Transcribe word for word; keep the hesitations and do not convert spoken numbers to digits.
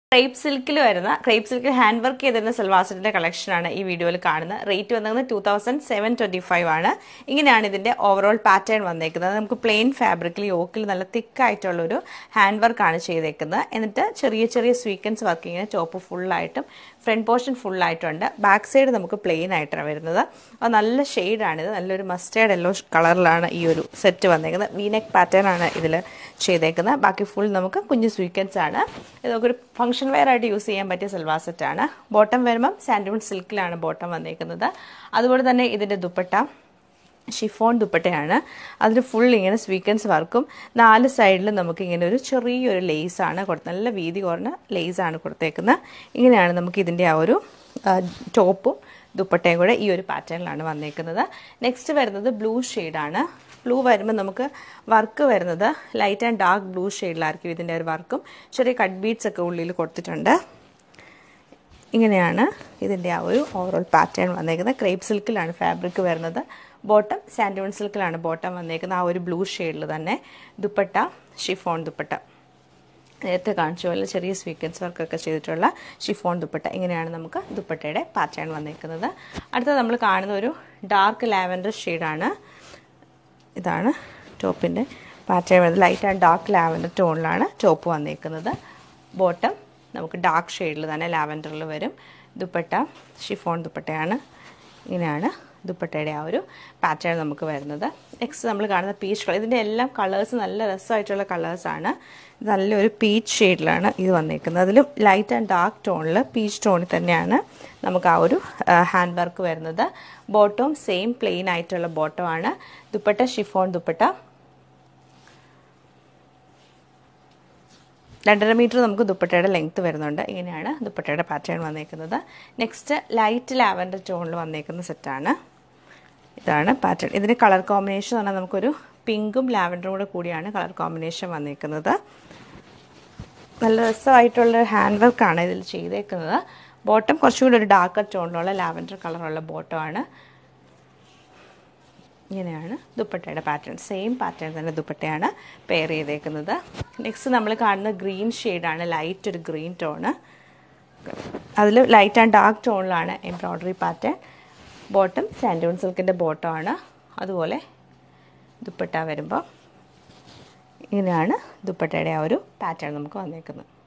Crepe silk വരുന്ന crepe silk hand work ചെയ്തിരുന്ന സൽവാർ സെറ്റിന്റെ കളക്ഷൻ ആണ് ഈ വീഡിയോയിൽ കാണുന്നത്. റേറ്റ് വന്നത് two thousand seven hundred twenty-five ആണ്. ഇങ്ങനെയാണ് ഇതിന്റെ ഓവറോൾ പാറ്റേൺ വന്നേക്കുന്നത്. നമുക്ക് പ്ലെയിൻ ഫാബ്രിക്കിൽ യോക്കിൽ നല്ല തിക്ക് ആയിട്ടുള്ള ഒരു ഹാൻഡ് വർക്ക് ആണ് ചെയ്തേക്കുന്നത്. എന്നിട്ട് ചെറിയ ചെറിയ സ്വീക്വൻസ് വർക്കിങ്ങിന് ടോപ്പ് ഫുൾ ആയിട്ടും ഫ്രണ്ട് പോർഷൻ ഫുൾ ആയിട്ടുണ്ട്. ബാക്ക് സൈഡ് നമുക്ക് പ്ലെയിൻ ആയിട്ടാണ് വരുന്നത്. അത് നല്ല ഷെയ്ഡ് ആണ് ഇത്. നല്ലൊരു മസ്റ്റേർഡ് യെല്ലോ കളറിലാണ് ഈ ഒരു സെറ്റ് വന്നേക്കുന്നത്. വീനെക്ക് പാറ്റേൺ ആണ് ഇതിൽ ചെയ്തേക്കുന്നത്. ബാക്കി ഫുൾ നമുക്ക് കുഞ്ഞു സ്വീക്വൻസ് ആണ്. ഇത് നമുക്കൊരു ഫംഗ്ഷൻ വെയർ ആയിട്ട് യൂസ് ചെയ്യാൻ പറ്റിയ സൽവാർ സെറ്റ് ആണ്. ബോട്ടം വരുമ്പം സാൻഡൂൺ സിൽക്കിലാണ് ബോട്ടം വന്നേക്കുന്നത്. അതുപോലെ തന്നെ ഇതിന്റെ ദുപ്പട്ട ഷിഫോൺ ദുപ്പട്ടയാണ്. അതിന് ഫുൾ ഇങ്ങനെ സ്വീക്വൻസ് വർക്കും നാല് സൈഡിലും നമുക്ക് ഇങ്ങനെ ഒരു ചെറിയൊരു ലേസ് ആണ് കൊടുത്തത്. നല്ല വീതി കുറഞ്ഞ ലേസ് ആണ് കൊടുത്തേക്കുന്നത്. ഇങ്ങനെയാണ് നമുക്ക് ഇതിന്റെ ആ ഒരു ടോപ്പും ദുപ്പട്ടയും കൂടെ ഈ ഒരു പാറ്റേണിലാണ് വന്നേക്കുന്നത്. നെക്സ്റ്റ് വരുന്നത് ബ്ലൂ ഷെയ്ഡാണ്. ബ്ലൂ വരുമ്പോൾ നമുക്ക് വർക്ക് വരുന്നത് ലൈറ്റ് ആൻഡ് ഡാർക്ക് ബ്ലൂ ഷെയ്ഡിലായിരിക്കും ഇതിൻ്റെ ഒരു വർക്കും. ചെറിയ കട്ട് ബീഡ്സ് ഒക്കെ ഉള്ളിൽ കൊടുത്തിട്ടുണ്ട്. ഇങ്ങനെയാണ് ഇതിൻ്റെ ആ ഒരു ഓവറോൾ പാറ്റേൺ വന്നേക്കുന്നത്. ക്രേപ്പ് സിൽക്കിലാണ് ഫാബ്രിക് വരുന്നത്. ബോട്ടം സാൻഡൂൺ സിൽക്കിലാണ് ബോട്ടം വന്നേക്കുന്നത്. ആ ഒരു ബ്ലൂ ഷെയ്ഡിൽ തന്നെ ദുപ്പട്ട ഷിഫോൺ ദുപ്പട്ട നേരത്തെ കാണിച്ച പോലെ ചെറിയ സ്വീക്വൻസ് വർക്കൊക്കെ ചെയ്തിട്ടുള്ള ഷിഫോൺ ദുപ്പട്ട. ഇങ്ങനെയാണ് നമുക്ക് ദുപ്പട്ടയുടെ പാറ്റേൺ വന്നേക്കുന്നത്. അടുത്ത നമ്മൾ കാണുന്ന ഒരു ഡാർക്ക് ലാവൻഡർ ഷെയ്ഡാണ്. ഇതാണ് ടോപ്പിൻ്റെ പാറ്റേൺ വരുന്നത്. ലൈറ്റ് ആൻഡ് ഡാർക്ക് ലാവൻഡർ ടോണിലാണ് ടോപ്പ് വന്നേക്കുന്നത്. ബോട്ടം നമുക്ക് ഡാർക്ക് ഷെയ്ഡിൽ തന്നെ ലാവൻഡറിൽ വരും. ദുപ്പട്ട ഷിഫോൺ ദുപ്പട്ടയാണ്. ഇങ്ങനെയാണ് ദുപ്പട്ടയുടെ ആ ഒരു പാറ്റേൺ നമുക്ക് വരുന്നത്. നെക്സ്റ്റ് നമ്മൾ കാണുന്ന പീച്ച് കളർ. ഇതിൻ്റെ എല്ലാം കളേഴ്സ് നല്ല രസമായിട്ടുള്ള കളേഴ്സാണ്. നല്ലൊരു പീച്ച് ഷെയ്ഡിലാണ് ഇത് വന്നേക്കുന്നത്. അതിലും ലൈറ്റ് ആൻഡ് ഡാർക്ക് ടോണിൽ പീച്ച് ടോണിൽ തന്നെയാണ് നമുക്ക് ആ ഒരു ഹാൻഡ് വർക്ക് വരുന്നത്. ബോട്ടവും സെയിം പ്ലെയിൻ ആയിട്ടുള്ള ബോട്ടമാണ്. ദുപ്പട്ട ഷിഫോൺ ദുപ്പട്ട. രണ്ടര മീറ്റർ നമുക്ക് ദുപ്പട്ടയുടെ ലെങ്ത് വരുന്നുണ്ട്. ഇങ്ങനെയാണ് ദുപ്പട്ടയുടെ പാറ്റേൺ വന്നേക്കുന്നത്. നെക്സ്റ്റ് ലൈറ്റ് ലാവൻഡർ ടോണിൽ വന്നേക്കുന്ന സെറ്റാണ്. ഇതാണ് പാറ്റേൺ. ഇതിൻ്റെ കളർ കോമ്പിനേഷൻ എന്ന് പറഞ്ഞാൽ നമുക്കൊരു പിങ്കും ലാവൻഡറും കൂടെ കൂടിയാണ് കളർ കോമ്പിനേഷൻ വന്നേക്കുന്നത്. നല്ല രസമായിട്ടുള്ള ഹാൻഡ് വർക്കാണ് ഇതിൽ ചെയ്തേക്കുന്നത്. ബോട്ടം കുറച്ചുകൂടി ഒരു ഡാർക്കർ ടോണിലുള്ള ലാവൻഡർ കളറുള്ള ബോട്ടമാണ്. ഇങ്ങനെയാണ് ദുപ്പട്ടയുടെ പാറ്റേൺ. സെയിം പാറ്റേൺ തന്നെ ദുപ്പട്ടയാണ് പെയർ ചെയ്തേക്കുന്നത്. നെക്സ്റ്റ് നമ്മൾ കാണുന്ന ഗ്രീൻ ഷെയ്ഡാണ്. ലൈറ്റ് ഒരു ഗ്രീൻ ടോണ്. അതിൽ ലൈറ്റ് ആൻഡ് ഡാർക്ക് ടോണിലാണ് എംബ്രോയ്ഡറി പാറ്റേൺ. ബോട്ടം സാൻഡൂൺ സിൽക്കിൻ്റെ ബോട്ടമാണ്. അതുപോലെ ദുപ്പട്ട വരുമ്പോൾ ഇങ്ങനെയാണ് ദുപ്പട്ടയുടെ ആ ഒരു പാറ്റേൺ നമുക്ക് വന്നേക്കുന്നത്.